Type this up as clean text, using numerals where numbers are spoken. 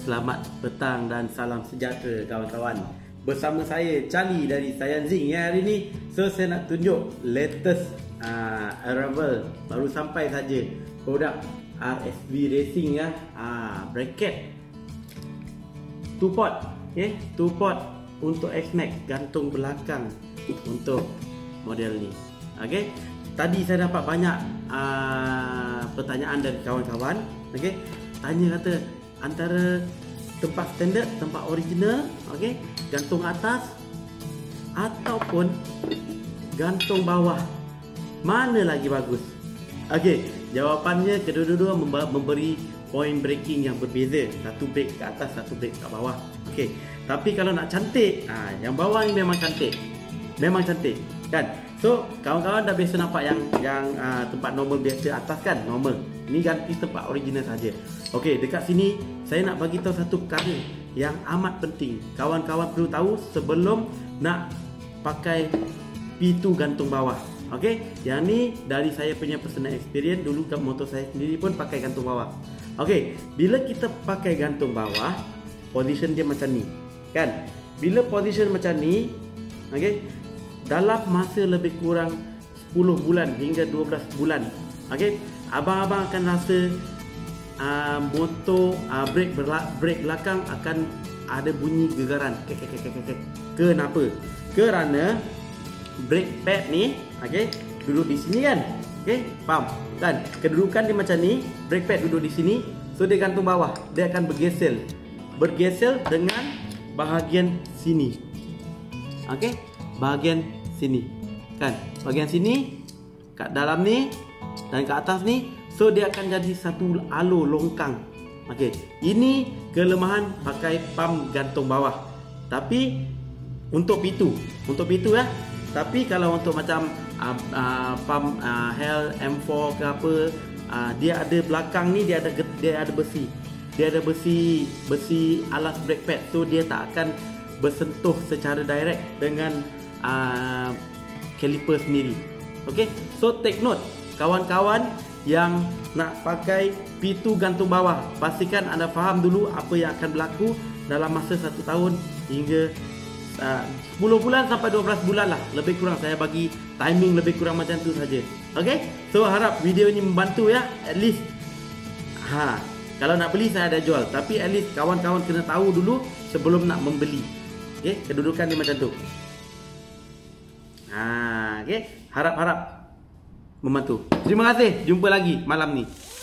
Selamat petang dan salam sejahtera kawan-kawan. Bersama saya Charlie dari Sayanzing ya hari ni. So saya nak tunjuk latest arrival baru sampai saja produk RSB Racing ya. Bracket 2 port, okay? 2 port untuk X-Max, gantung belakang untuk model ni. Okay? Tadi saya dapat banyak pertanyaan dari kawan-kawan. Okay? Tanya kata antara tempat standard, tempat original, okay, gantung atas ataupun gantung bawah, mana lagi bagus? Okey, jawapannya kedua-dua memberi point braking yang berbeza. Satu brake ke atas, satu brake ke bawah. Okey, tapi kalau nak cantik, yang bawah ni memang cantik. Memang cantik, kan? So, kawan-kawan dah biasa nampak yang tempat normal biasa atas kan, normal. Ini ganti tempat original saja. Okey, dekat sini saya nak bagi tahu satu perkara yang amat penting. Kawan-kawan perlu tahu sebelum nak pakai P2 gantung bawah. Okey, yang ni dari saya punya personal experience. Dulu kat motor saya sendiri pun pakai gantung bawah. Okey, bila kita pakai gantung bawah, position dia macam ni, kan? Bila position macam ni, okey, dalam masa lebih kurang 10 bulan hingga 12 bulan, okey, abang-abang akan rasa motor brake belakang akan ada bunyi gegaran. Kenapa? Kerana brake pad ni, okey, duduk di sini kan? Okey, faham? Kan? Kedudukan dia macam ni, brake pad duduk di sini, so dia gantung bawah, dia akan bergesel dengan bahagian sini. Okey? Bahagian sini. Kan? Bahagian sini kat dalam ni dan kat atas ni, so dia akan jadi satu alur longkang. Okey, ini kelemahan pakai pam gantung bawah. Tapi untuk P2 ya. Tapi kalau untuk macam pam Hell M4 ke apa, dia ada belakang ni, dia ada besi. Dia ada besi alas brake pad. So dia tak akan bersentuh secara direct dengan caliper sendiri. Okey, so take note kawan-kawan yang nak pakai P2 gantung bawah, pastikan anda faham dulu apa yang akan berlaku dalam masa 1 tahun hingga 10 bulan sampai 12 bulan lah, lebih kurang. Saya bagi timing lebih kurang macam tu saja. Okey, so harap video ini membantu ya. At least kalau nak beli saya ada jual, tapi at least kawan-kawan kena tahu dulu sebelum nak membeli. Okey, kedudukan dia macam tu. Okey, harap membantu. Terima kasih. Jumpa lagi malam ni.